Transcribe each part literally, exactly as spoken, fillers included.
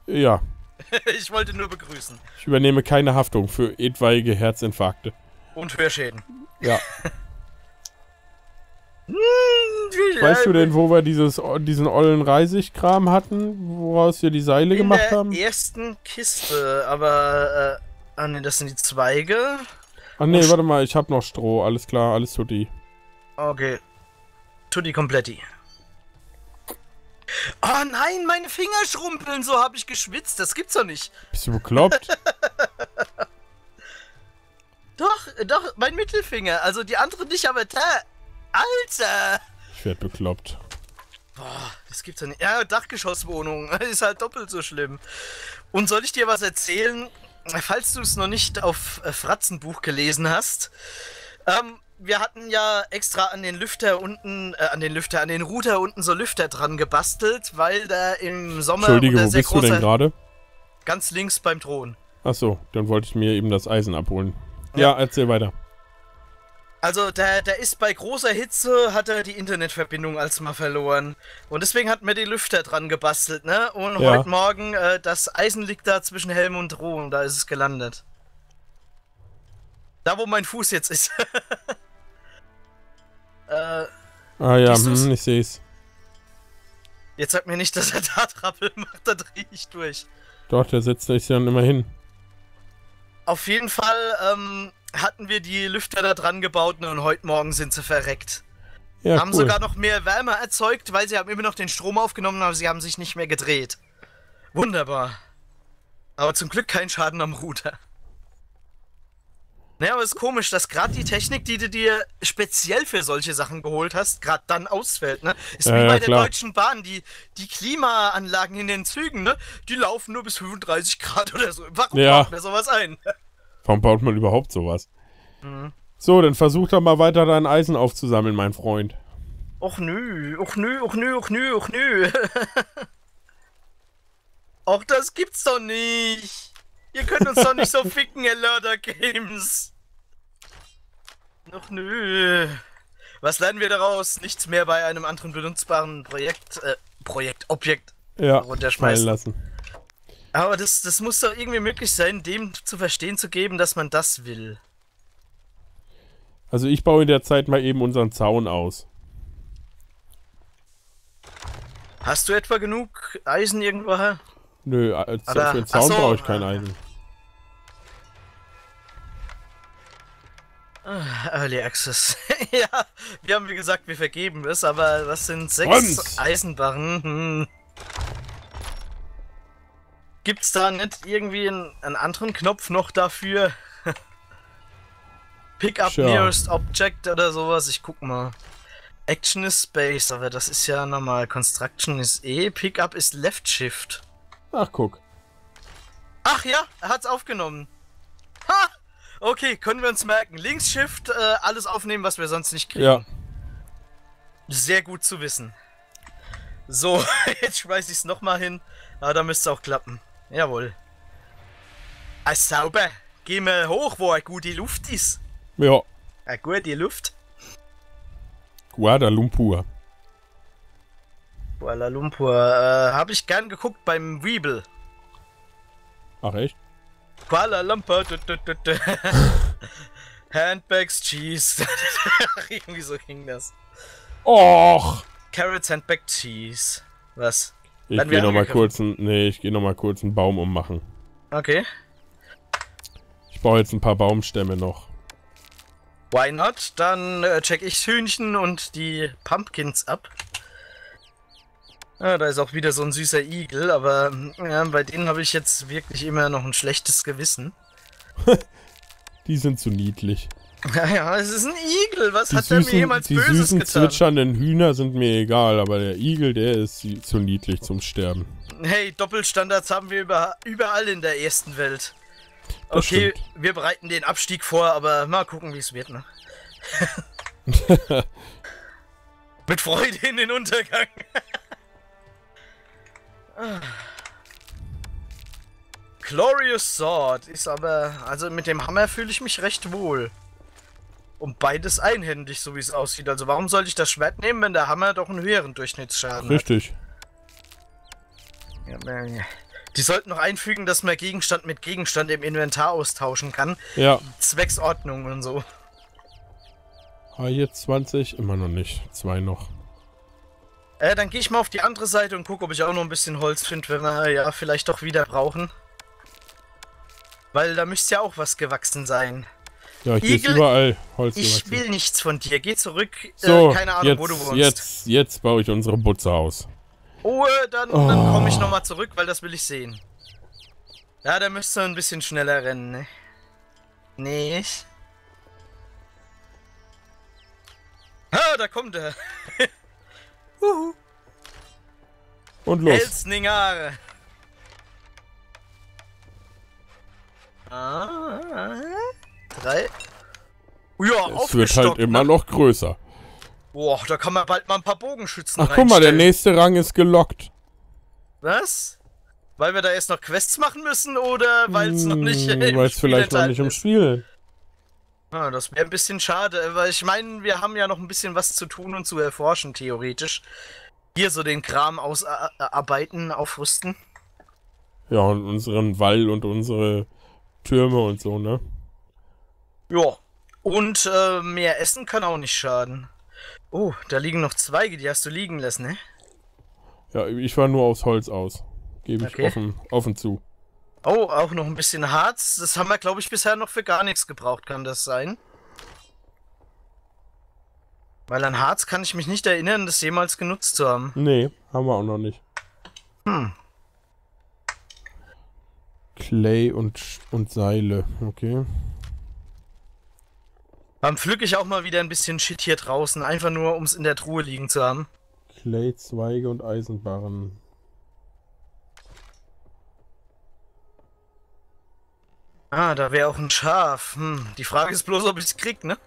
Ja. Ich wollte nur begrüßen. Ich übernehme keine Haftung für etwaige Herzinfarkte. Und Hörschäden. Ja. Weißt du denn, wo wir dieses, diesen ollen Reisigkram hatten, woraus wir die Seile In gemacht der haben? ersten Kiste, aber, äh, ah ne, das sind die Zweige. Ach nee, Und warte mal, ich hab noch Stroh, alles klar, alles tutti. Okay. Tutti kompletti. Oh nein, meine Finger schrumpeln, so habe ich geschwitzt, das gibt's doch nicht. Bist du bekloppt? Doch, doch, mein Mittelfinger, also die andere nicht, aber da, Alter! Ich werd bekloppt. Boah, das gibt's doch nicht. Ja, Dachgeschosswohnung, ist halt doppelt so schlimm. Und soll ich dir was erzählen? Falls du es noch nicht auf äh, Fratzenbuch gelesen hast, ähm, wir hatten ja extra an den Lüfter unten, äh, an den Lüfter, an den Router unten so Lüfter dran gebastelt, weil da im Sommer... Entschuldige, unter wo sehr bist du denn großer- gerade? Ganz links beim Thron. Achso, dann wollte ich mir eben das Eisen abholen. Ja, Ja. erzähl weiter. Also, der, der ist bei großer Hitze, hat er die Internetverbindung als mal verloren. Und deswegen hat mir die Lüfter dran gebastelt, ne? Und Ja. heute Morgen, äh, das Eisen liegt da zwischen Helm und Thron, da ist es gelandet. Da, wo mein Fuß jetzt ist. äh, Ah ja, Siehst du's? hm, ich seh's. jetzt sag mir nicht, dass er da Trappel macht, da dreh ich durch. Doch, der setzt sich dann immer hin. Auf jeden Fall, ähm, hatten wir die Lüfter da dran gebaut und heute Morgen sind sie verreckt. Ja, haben cool. sogar noch mehr Wärme erzeugt, weil sie haben immer noch den Strom aufgenommen, aber sie haben sich nicht mehr gedreht. Wunderbar. Aber zum Glück kein Schaden am Router. Naja, aber es ist komisch, dass gerade die Technik, die du dir speziell für solche Sachen geholt hast, gerade dann ausfällt, ne? Ist Ja, wie ja, bei der klar. Deutschen Bahn, die, die Klimaanlagen in den Zügen, ne? Die laufen nur bis fünfunddreißig Grad oder so. Warum Ja. baut mir sowas ein? Warum baut man überhaupt sowas? Mhm. So, dann versuch doch mal weiter dein Eisen aufzusammeln, mein Freund. Och nö, och nö, och nö, och nö, och nö. Och, das gibt's doch nicht. Ihr könnt uns doch nicht so ficken, ihr Lörder Games. Och nö. Was lernen wir daraus? Nichts mehr bei einem anderen benutzbaren Projekt, äh, Projekt, Objekt Ja, runterschmeißen. fallen lassen. Aber das, das muss doch irgendwie möglich sein, dem zu verstehen zu geben, dass man das will. Also ich baue in der Zeit mal eben unseren Zaun aus. Hast du etwa genug Eisen irgendwoher? Nö, als, Aber- für den Zaun ach so, brauche ich kein ah. Eisen. Ah, Early Access. Ja, wir haben wie gesagt, wir vergeben es, aber was sind sechs Franz! Eisenbarren? Hm. Gibt's da nicht irgendwie einen, einen anderen Knopf noch dafür? Pick up Tja. nearest object oder sowas, ich guck mal. Action ist Space, aber das ist ja normal. Construction ist E, Pick up ist Left Shift. Ach, guck. Ach ja, er hat's aufgenommen. Ha! Okay, können wir uns merken. Links Shift, äh, alles aufnehmen, was wir sonst nicht kriegen. Ja. Sehr gut zu wissen. So, jetzt schmeiß ich's nochmal hin. Ah, da müsste es auch klappen. Jawohl. Ah, sauber. Geh mal hoch, wo eine gute Luft ist. Ja. Eine gute Luft. Kuala Lumpur. Kuala Lumpur. Äh, hab ich gern geguckt beim Weeble. Ach, echt? Kuala Lumpur. Du, du, du, du. Handbags, Cheese. Irgendwie so ging das. Och! Carrots, Handbag, Cheese. Was? Ich Werden gehe wir noch mal angegriffen? kurz einen, nee, ich gehe noch mal kurz einen Baum ummachen. Okay. Ich baue jetzt ein paar Baumstämme noch. Why not? Dann äh, check ich Hühnchen und die Pumpkins ab. Ah, da ist auch wieder so ein süßer Igel, aber ja, bei denen habe ich jetzt wirklich immer noch ein schlechtes Gewissen. Die sind zu niedlich. Naja, es ist ein Igel. Was Die hat der mir süßen, jemals die Böses süßen getan? zwitschernden Hühner sind mir egal, aber der Igel, der ist zu niedlich zum Sterben. Hey, Doppelstandards haben wir über, überall in der ersten Welt. Das Okay, stimmt. wir bereiten den Abstieg vor, aber mal gucken, wie es wird, ne? Mit Freude in den Untergang. Ah. Glorious Sword ist aber, also mit dem Hammer fühle ich mich recht wohl. Und beides einhändig, so wie es aussieht. Also warum sollte ich das Schwert nehmen, wenn der Hammer doch einen höheren Durchschnittsschaden Richtig. hat? Ja, Die sollten noch einfügen, dass man Gegenstand mit Gegenstand im Inventar austauschen kann. Ja. Zwecks Ordnung und so. Ah, jetzt zwanzig, immer noch nicht. Zwei noch. Äh, dann gehe ich mal auf die andere Seite und gucke, ob ich auch noch ein bisschen Holz finde, wenn wir ja vielleicht doch wieder brauchen. Weil da müsste ja auch was gewachsen sein. Ja, hier Igel, ist überall Holz Ich gewachsen. will nichts von dir. Geh zurück. So, äh, keine Ahnung, jetzt, wo du wohnst. Jetzt, jetzt baue ich unsere Butze aus. Oh, dann, Oh. dann komme ich nochmal zurück, weil das will ich sehen. Ja, da müsst ihr ein bisschen schneller rennen, ne? Nicht? Ah, da kommt er. Uhu. Und los. Elsningare. Ah, drei. Ja, Es wird halt immer ne? noch größer. Boah, da kann man bald mal ein paar Bogenschützen Ach, guck mal, der reinstellen. nächste Rang ist gelockt. Was? Weil wir da erst noch Quests machen müssen oder weil es noch nicht Hm, im weil es Spiel vielleicht noch enthalten nicht im ist? Spiel. Ah, das wäre ein bisschen schade, weil ich meine, wir haben ja noch ein bisschen was zu tun und zu erforschen, theoretisch. Hier so den Kram ausarbeiten, aufrüsten. Ja, und unseren Wall und unsere Türme und so, ne? Ja. Und äh, mehr Essen kann auch nicht schaden. Oh, da liegen noch Zweige, die hast du liegen lassen, ne? Ja, ich war nur aufs Holz aus. Gebe ich Okay. offen, offen zu. Oh, auch noch ein bisschen Harz. Das haben wir, glaube ich, bisher noch für gar nichts gebraucht, kann das sein? Weil an Harz kann ich mich nicht erinnern, das jemals genutzt zu haben. Nee, haben wir auch noch nicht. Hm. Clay und, Sch- und Seile, okay. Dann pflücke ich auch mal wieder ein bisschen Shit hier draußen, einfach nur, um es in der Truhe liegen zu haben. Clay, Zweige und Eisenbarren. Ah, da wäre auch ein Schaf. Hm, die Frage ist bloß, ob ich es krieg, ne?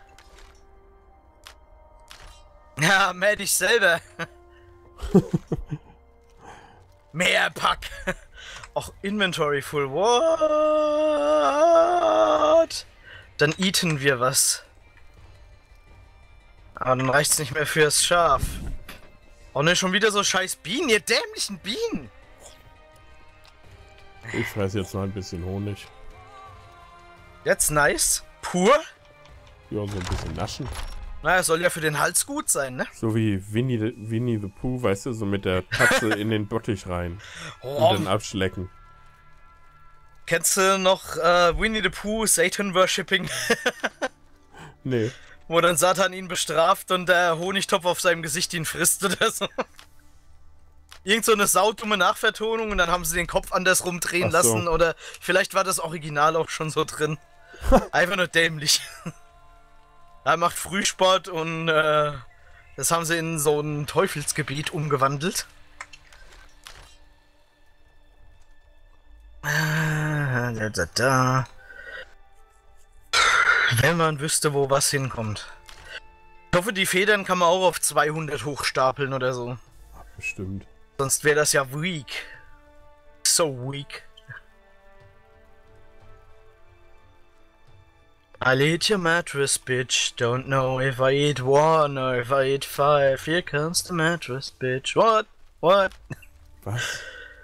Ja, mäh dich selber. Mehr Pack. Auch Inventory full. What? Dann eaten wir was. Aber dann reicht's nicht mehr fürs Schaf. Oh ne, schon wieder so scheiß Bienen, ihr dämlichen Bienen. Ich fresse jetzt noch ein bisschen Honig. Jetzt nice. Pur? Ja, so ein bisschen naschen. Naja, soll ja für den Hals gut sein, ne? So wie Winnie the, Winnie the Pooh, weißt du, so mit der Tatze in den Bottich rein. Oh, Und dann abschlecken. kennst du noch äh, Winnie the Pooh, Satan Worshipping? Nee. Wo dann Satan ihn bestraft und der Honigtopf auf seinem Gesicht ihn frisst oder so. Irgend so eine saudumme Nachvertonung und dann haben sie den Kopf andersrum drehen Ach so. lassen oder vielleicht war das Original auch schon so drin. Einfach nur dämlich. Er macht Frühsport und äh, das haben sie in so ein Teufelsgebiet umgewandelt. Ah, da, da, da. Wenn man wüsste, wo was hinkommt. Ich hoffe, die Federn kann man auch auf zweihundert hochstapeln oder so. Bestimmt. Sonst wäre das ja weak. So weak. I'll eat your mattress, bitch. Don't know if I eat one or if I eat five. Here comes the mattress, bitch. What? What? Was?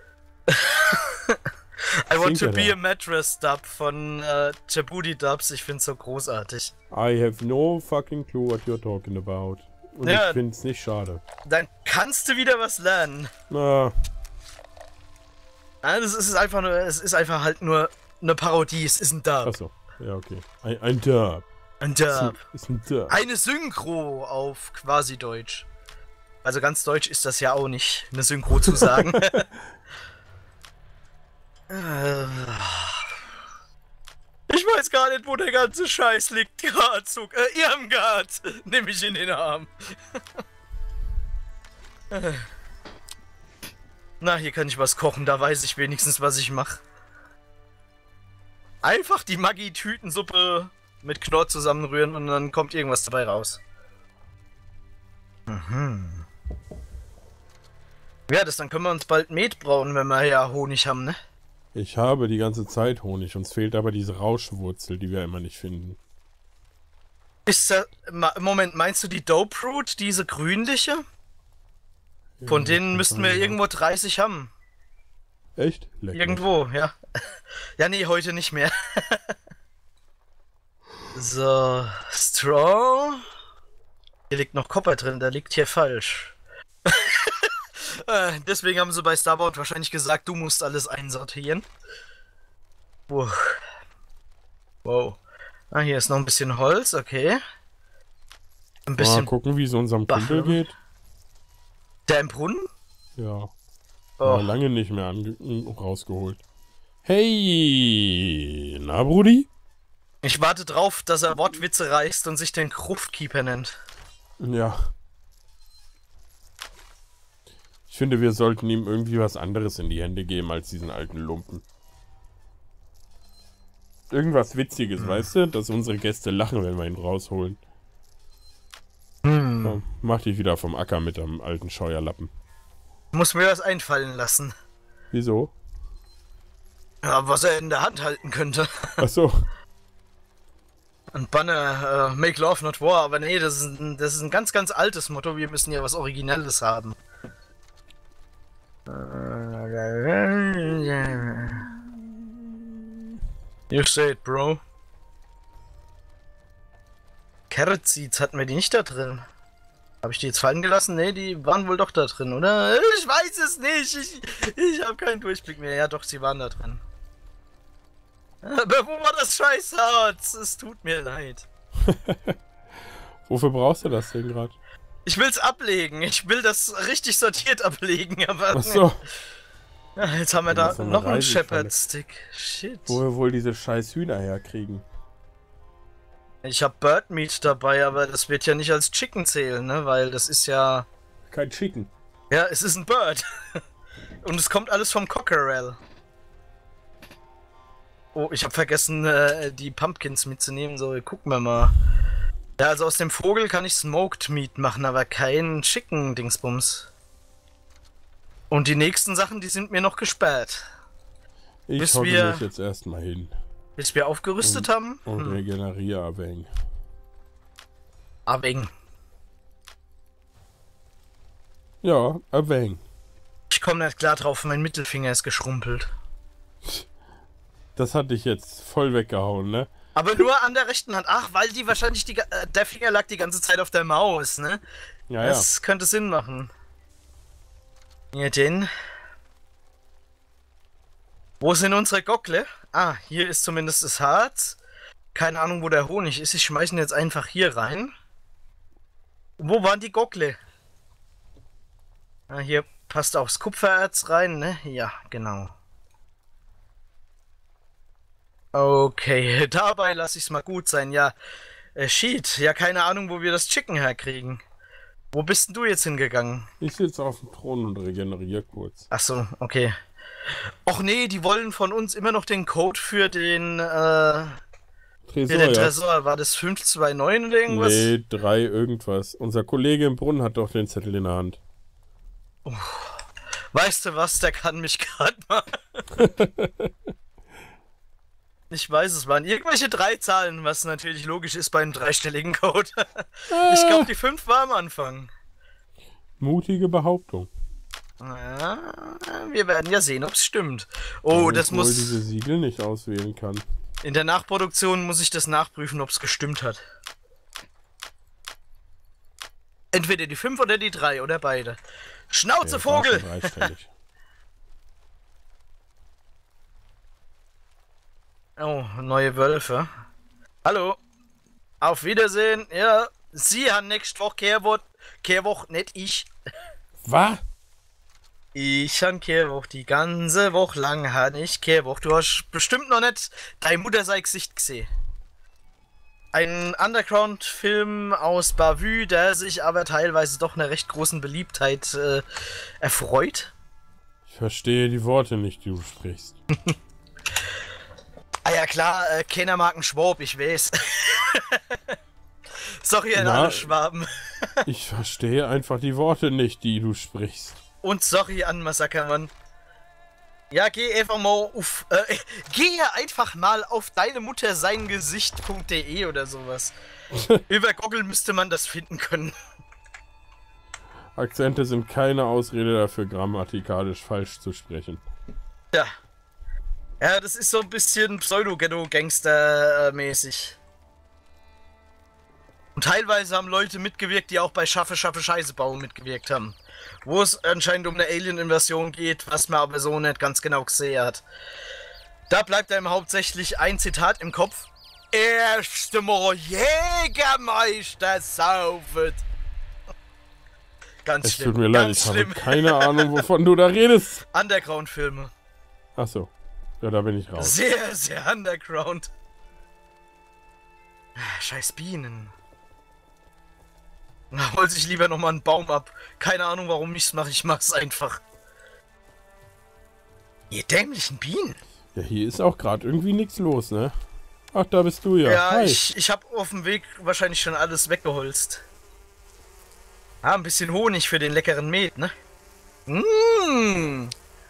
I want singt to er be da? a mattress dub von äh, Djibouti Dubs. Ich find's so großartig. I have no fucking clue what you're talking about. Und Ja. ich find's nicht schade. Dann kannst du wieder was lernen. Na, Nein, es ist einfach nur, es ist einfach halt nur eine Parodie. Es ist ein Dub. achso. Ja, okay. Ein, ein Dub. Ein Ist ein, Dub. ist ein Dub. Eine Synchro auf quasi Deutsch. Also ganz Deutsch ist das ja auch nicht, eine Synchro zu sagen. Äh, ich weiß gar nicht, wo der ganze Scheiß liegt. Garzug, äh, Irmgard, nehme ich in den Arm. Äh. Na, hier kann ich was kochen, da weiß ich wenigstens, was ich mache. Einfach die Maggi-Tütensuppe mit Knorr zusammenrühren und dann kommt irgendwas dabei raus. Mhm. Ja, das dann können wir uns bald Met brauen, wenn wir ja Honig haben, ne? Ich habe die ganze Zeit Honig. Uns fehlt aber diese Rauschwurzel, die wir immer nicht finden. Ist da, Ma- Moment, meinst du die Dope Root, diese grünliche? Von Ja, denen kann müssten sein, wir ja. irgendwo dreißig haben. Echt? Lecker. Irgendwo, ja. Ja, nee, heute nicht mehr. So, Straw. Hier liegt noch Copper drin, der liegt hier falsch. äh, deswegen haben sie bei Starboard wahrscheinlich gesagt, du musst alles einsortieren. Wow. Wow. Ah, hier ist noch ein bisschen Holz, okay. Ein bisschen. Mal gucken, wie es unserem Kumpel Bacheln. geht. Der im Brunnen? Ja. Oh. Ja, lange nicht mehr ange rausgeholt. Hey, na Brudi? Ich warte drauf, dass er Wortwitze reißt und sich den Gruftkeeper nennt. Ja. Ich finde, wir sollten ihm irgendwie was anderes in die Hände geben als diesen alten Lumpen. Irgendwas Witziges, hm. weißt du? Dass unsere Gäste lachen, wenn wir ihn rausholen. Hm. So, mach dich wieder vom Acker mit dem alten Scheuerlappen. Muss mir was einfallen lassen. Wieso? Ja, was er in der Hand halten könnte. Ach so. Ein Banner, uh, Make Love Not War, aber nee, das ist, ein, das ist ein ganz, ganz altes Motto. Wir müssen ja was Originelles haben. You say it, bro. Carrot Seeds hatten wir die nicht da drin. Habe ich die jetzt fallen gelassen? Ne, die waren wohl doch da drin, oder? Ich weiß es nicht. Ich, ich habe keinen Durchblick mehr. Ja, doch, sie waren da drin. Aber wo war das Scheißharz? Es tut mir leid. Wofür brauchst du das denn gerade? Ich will's ablegen. Ich will das richtig sortiert ablegen, aber. Ach so. Ja, jetzt haben wir da noch noch einen Shepherd Stick. Shit. Wo wir wohl diese scheiß Hühner herkriegen. Ich habe Bird Meat dabei, aber das wird ja nicht als Chicken zählen, ne? Weil das ist ja... Kein Chicken. Ja, es ist ein Bird. Und es kommt alles vom Cockerel. Oh, ich habe vergessen, äh, die Pumpkins mitzunehmen. So, gucken wir mal. Ja, also aus dem Vogel kann ich Smoked Meat machen, aber kein Chicken-Dingsbums. Und die nächsten Sachen, die sind mir noch gesperrt. Ich bis hocke wir, mich jetzt erstmal hin. Bis wir aufgerüstet und, haben. Und hm. regeneriere ein wenig. Ein wenig. Ja, ein wenig. Ich komme nicht klar drauf, mein Mittelfinger ist geschrumpelt. Das hatte ich jetzt voll weggehauen, ne? Aber nur an der rechten Hand. Ach, weil die wahrscheinlich die, äh, der Finger lag die ganze Zeit auf der Maus, ne? Ja, das ja. könnte Sinn machen. Hier den. Wo sind unsere Gockle? Ah, hier ist zumindest das Harz. Keine Ahnung, wo der Honig ist. Ich schmeiße ihn jetzt einfach hier rein. Wo waren die Gockle? Ah, hier passt auch das Kupfererz rein, ne? Ja, genau. Okay, dabei lasse ich es mal gut sein. Ja, äh, Sheet. Ja, keine Ahnung, wo wir das Chicken herkriegen. Wo bist denn du jetzt hingegangen? Ich sitze auf dem Thron und regeneriere kurz. Ach so, okay. Och nee, die wollen von uns immer noch den Code für den, äh... Tresor, für den ja. Tresor. War das fünf zwei neun oder irgendwas? Nee, drei irgendwas. Unser Kollege im Brunnen hat doch den Zettel in der Hand. Oh. Weißt du was, der kann mich gerade mal... Ich weiß, es waren irgendwelche drei Zahlen, was natürlich logisch ist bei einem dreistelligen Code. Ich glaube, die fünf war am Anfang. Mutige Behauptung. Ja, wir werden ja sehen, ob es stimmt. Oh, das muss... Ich diese Siegel nicht auswählen kann. In der Nachproduktion muss ich das nachprüfen, ob es gestimmt hat. Entweder die fünf oder die drei oder beide. Schnauze, ja, Vogel! Oh, neue Wölfe. Hallo. Auf Wiedersehen. Ja, Sie haben nächste Woche Kehrwoche. Kehrwoche, nicht ich. Was? Ich han Kehrwoche die ganze Woche lang han ich Kehrwoche. Du hast bestimmt noch nicht deine Mutter sei Gesicht gesehen. Ein Underground-Film aus Bavü, der sich aber teilweise doch einer recht großen Beliebtheit äh, erfreut. Ich verstehe die Worte nicht, die du sprichst. Ah ja klar, äh, keiner mag einen Schwab, ich weiß. Sorry an alle Schwaben. Ich verstehe einfach die Worte nicht, die du sprichst. Und sorry an Massakermann. Ja, geh einfach mal auf, äh, geh einfach mal auf deine Mutter sein Gesicht.de oder sowas. Über Google müsste man das finden können. Akzente sind keine Ausrede dafür, grammatikalisch falsch zu sprechen. Ja. Ja, das ist so ein bisschen Pseudo-Ghetto-Gangster-mäßig. Und teilweise haben Leute mitgewirkt, die auch bei Schaffe, Schaffe, Scheiße bauen mitgewirkt haben. Wo es anscheinend um eine Alien-Invasion geht, was man aber so nicht ganz genau gesehen hat. Da bleibt einem hauptsächlich ein Zitat im Kopf. Erste Mal Jägermeister saufet. Ganz Es schlimm. tut mir leid, ganz ich schlimm. habe keine Ahnung, wovon du da redest. Underground-Filme. Ach so. Ja, da bin ich raus. Sehr, sehr underground. Scheiß Bienen. Na, hol sich lieber nochmal einen Baum ab. Keine Ahnung, warum ich's mache. Ich mach's einfach. Ihr dämlichen Bienen. Ja, hier ist auch gerade irgendwie nichts los, ne? Ach, da bist du ja. Ja, Hi. ich, ich habe auf dem Weg wahrscheinlich schon alles weggeholzt. Ah, ein bisschen Honig für den leckeren Met, ne? Mmh.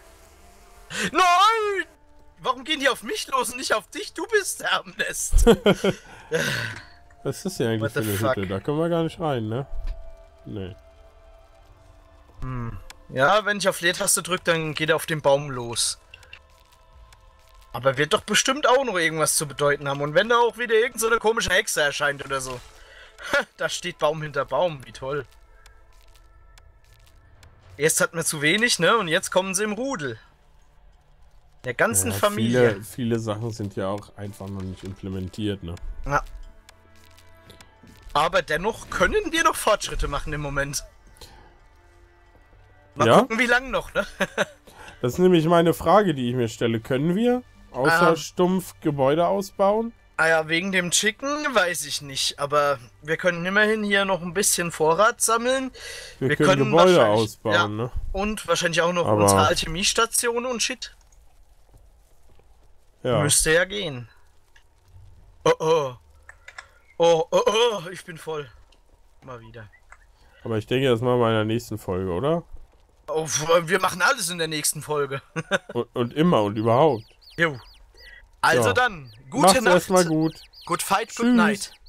Nein! Warum gehen die auf mich los und nicht auf dich? Du bist der am Nest. Was ist das hier eigentlich What für the eine fuck? Hütte? Da können wir gar nicht rein, ne? Nee. Hm. Ja, wenn ich auf Leertaste drücke, dann geht er auf den Baum los. Aber wird doch bestimmt auch noch irgendwas zu bedeuten haben. Und wenn da auch wieder irgend so eine komische Hexe erscheint oder so. Da steht Baum hinter Baum. Wie toll. Erst hatten wir zu wenig, ne? Und jetzt kommen sie im Rudel. Der ganzen Ja, Familie. Viele, viele Sachen sind ja auch einfach noch nicht implementiert, ne? Ja. Aber dennoch können wir noch Fortschritte machen im Moment. Mal Ja? gucken, wie lang noch, ne? Das ist nämlich meine Frage, die ich mir stelle. Können wir außer Ah. stumpf Gebäude ausbauen? Ah ja, wegen dem Chicken weiß ich nicht. Aber wir können immerhin hier noch ein bisschen Vorrat sammeln. Wir, Wir können, können Gebäude wahrscheinlich- ausbauen, ja. ne? Und wahrscheinlich auch noch Aber- unsere Alchemiestation und Shit. Ja. Müsste ja gehen. Oh oh. Oh oh oh, ich bin voll. Mal wieder. Aber ich denke, das machen wir in der nächsten Folge, oder? Oh, wir machen alles in der nächsten Folge. Und, und immer und überhaupt. Jo. Also Ja. dann, gute Macht's Nacht. erstmal gut. Good fight, good Tschüss. night.